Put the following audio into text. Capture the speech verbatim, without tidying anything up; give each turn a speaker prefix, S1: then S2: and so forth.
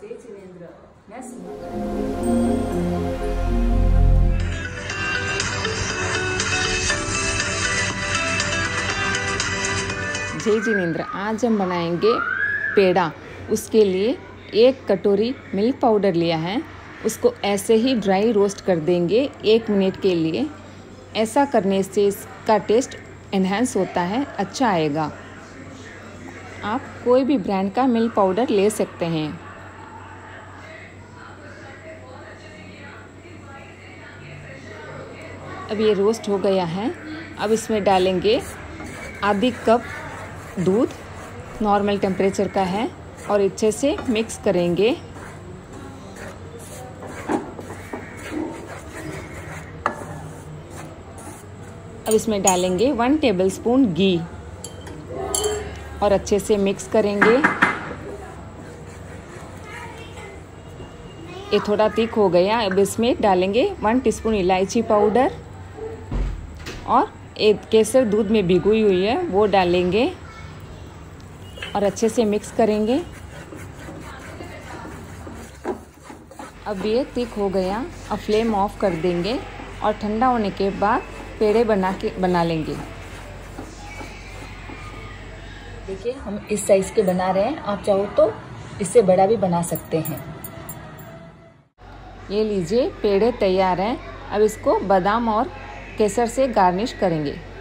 S1: जय जिनेंद्र, मैं सुमन। जय जिनेंद्र, आज हम बनाएंगे पेड़ा। उसके लिए एक कटोरी मिल्क पाउडर लिया है, उसको ऐसे ही ड्राई रोस्ट कर देंगे एक मिनट के लिए। ऐसा करने से इसका टेस्ट एनहांस होता है, अच्छा आएगा। आप कोई भी ब्रांड का मिल्क पाउडर ले सकते हैं। अब ये रोस्ट हो गया है। अब इसमें डालेंगे आधी कप दूध, नॉर्मल टेम्परेचर का है, और अच्छे से मिक्स करेंगे। अब इसमें डालेंगे वन टेबलस्पून घी और अच्छे से मिक्स करेंगे। ये थोड़ा थिक हो गया। अब इसमें डालेंगे वन टीस्पून इलायची पाउडर और एक केसर दूध में भिगोई हुई है वो डालेंगे और अच्छे से मिक्स करेंगे। अब ये थिक हो गया। अब फ्लेम ऑफ कर देंगे और ठंडा होने के बाद पेड़े बना के बना लेंगे।
S2: देखिए हम इस साइज के बना रहे हैं, आप चाहो तो इससे बड़ा भी बना सकते हैं।
S1: ये लीजिए, पेड़े तैयार हैं। अब इसको बादाम और केसर से गार्निश करेंगे।